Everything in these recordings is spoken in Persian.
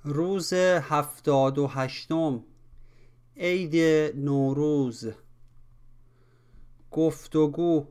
روز 78م عید نوروز. گفتگو.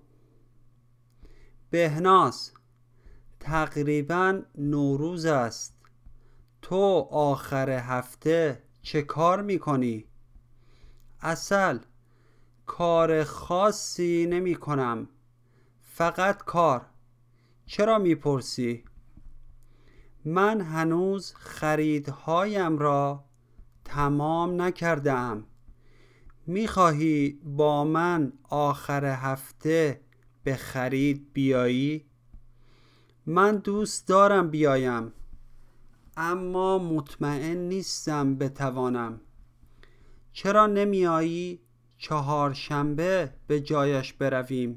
بهناز، تقریبا نوروز است. تو آخر هفته چه کار میکنی؟ عسل: کار خاصی نمی کنم، فقط کار. چرا میپرسی؟ من هنوز خریدهایم را تمام نکردم. میخواهی با من آخر هفته به خرید بیایی؟ من دوست دارم بیایم، اما مطمئن نیستم بتوانم. چرا نمیایی چهارشنبه به جایش برویم؟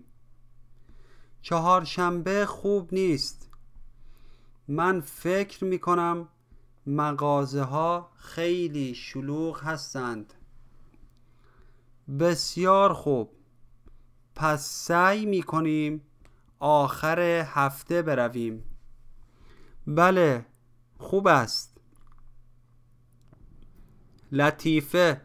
چهارشنبه خوب نیست. من فکر میکنم مغازه ها خیلی شلوغ هستند. بسیار خوب، پس سعی میکنیم آخر هفته برویم. بله، خوب است. لطیفه: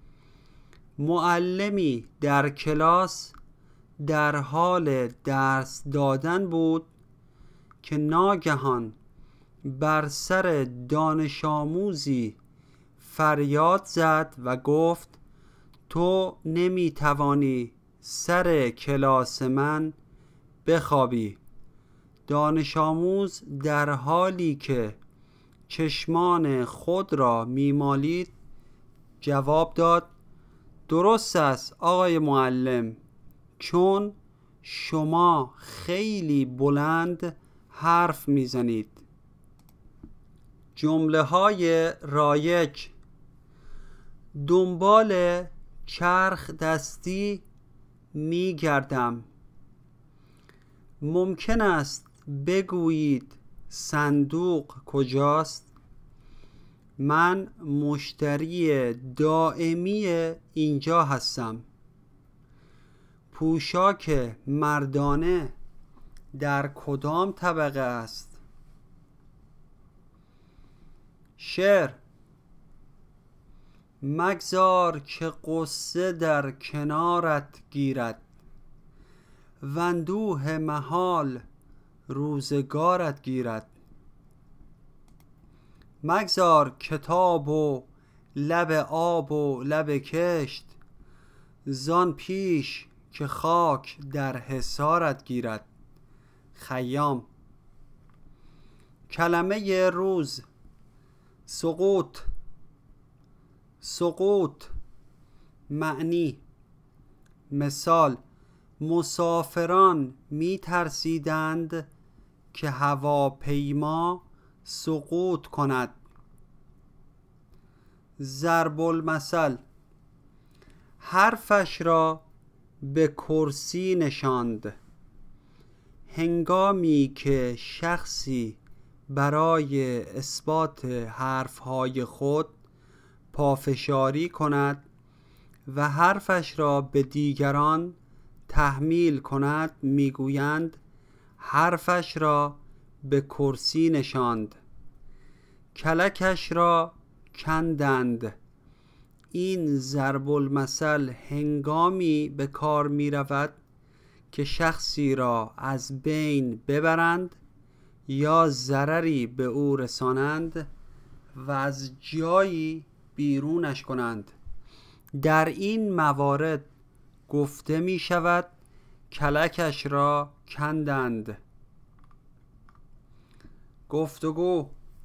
معلمی در کلاس در حال درس دادن بود که ناگهان بر سر دانش آموزی فریاد زد و گفت تو نمیتوانی سر کلاس من بخوابی. دانش آموز در حالی که چشمان خود را میمالید جواب داد درست است آقای معلم، چون شما خیلی بلند حرف میزنید. جمله های رایج: دنبال چرخ دستی میگردم. ممکن است بگویید صندوق کجاست؟ من مشتری دائمی اینجا هستم. پوشاک مردانه در کدام طبقه است؟ شعر: مگذار که غصه در کنارت گیرد، واندوه محال روزگارت گیرد. مگذار کتاب و لب آب و لب کشت، زان پیش که خاک در حصارت گیرد. خیام. کلمه روز: سقوط. سقوط. معنی: مثال: مسافران می ترسیدند که هواپیما سقوط کند. ضرب المثل: حرفش را به کرسی نشاند. هنگامی که شخصی برای اثبات حرفهای خود پافشاری کند و حرفش را به دیگران تحمیل کند میگویند حرفش را به کرسی نشاند. کلکش را کندند. این ضرب المثل هنگامی به کار می رود که شخصی را از بین ببرند یا ضرری به او رسانند و از جایی بیرونش کنند. در این موارد گفته می شود کلکش را کندند. گفتگو.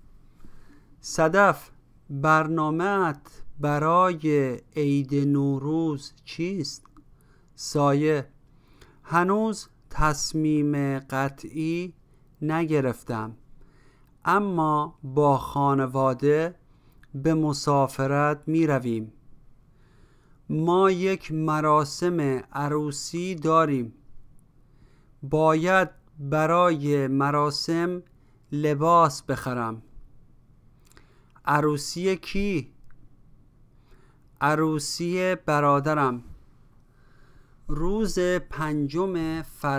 صدف: برنامه‌ات برای عید نوروز چیست؟ سایه: هنوز تصمیم قطعی نگرفتم، اما با خانواده به مسافرت می رویم. ما یک مراسم عروسی داریم. باید برای مراسم لباس بخرم. عروسی کی؟ عروسی برادرم. روز 5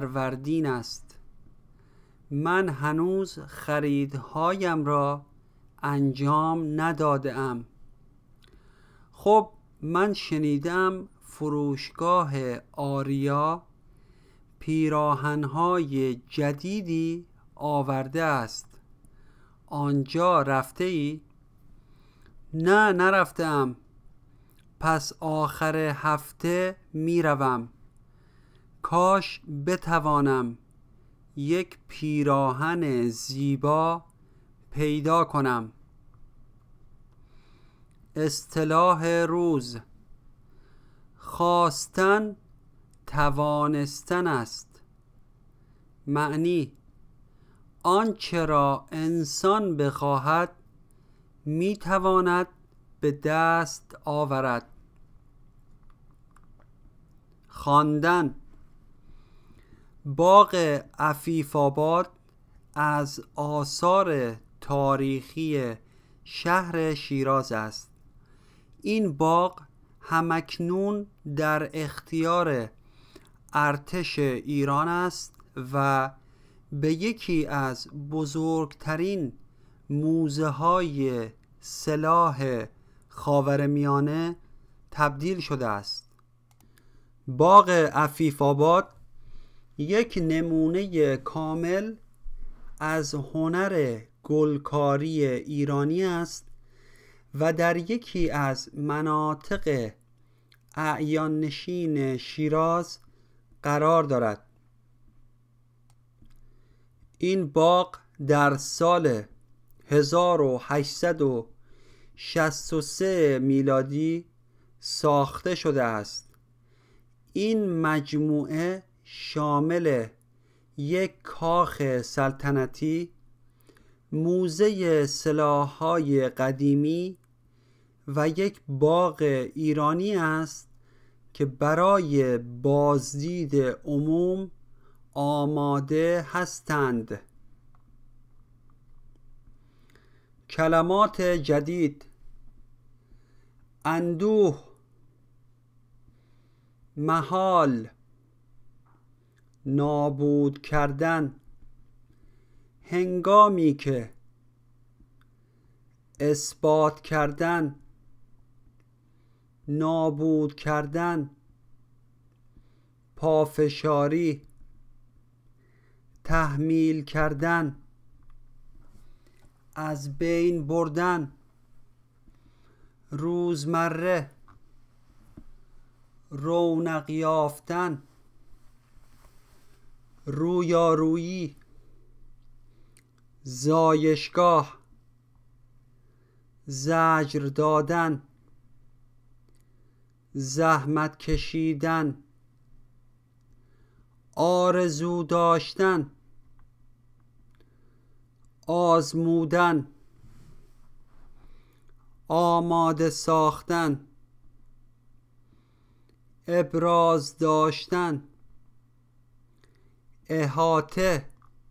فروردین است. من هنوز خریدهایم را انجام نداده‌ام. خب من شنیدم فروشگاه آریا پیراهن‌های جدیدی آورده است. آنجا رفته ای؟ نه نرفتم. پس آخر هفته می روم. کاش بتوانم یک پیراهن زیبا پیدا کنم. اصطلاح روز: خواستن توانستن است. معنی: آنچه را انسان بخواهد میتواند به دست آورد. خواندن: باغ عفیف‌آباد از آثار تاریخی شهر شیراز است. این باغ همکنون در اختیار ارتش ایران است و به یکی از بزرگترین موزه های سلاح خاورمیانه تبدیل شده است. باغ عفیف‌آباد یک نمونه کامل از هنر گلکاری ایرانی است و در یکی از مناطق اعیان نشین شیراز قرار دارد. این باغ در سال 1863 میلادی ساخته شده است. این مجموعه شامل یک کاخ سلطنتی، موزه سلاح‌های قدیمی و یک باغ ایرانی است که برای بازدید عموم آماده هستند. کلمات جدید: اندوه، محال، نابود کردن، هنگامی که، اثبات کردن، نابود کردن، پافشاری، تحمیل کردن، از بین بردن، روزمره، رونق یافتن، رویارویی، زایشگاه، زجر دادن، زحمت کشیدن، آرزو داشتن، آزمودن، آماده ساختن، ابراز داشتن، احاطه،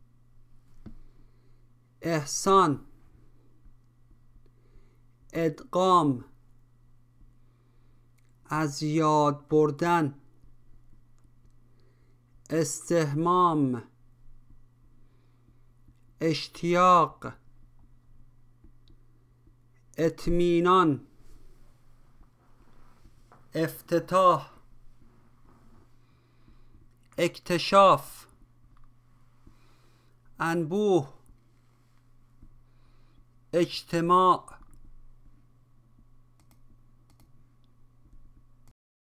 احسان، ادغام، از یاد بردن، استحمام، اشتیاق، اطمینان، افتتاح، اکتشاف، انبوه، اجتماع،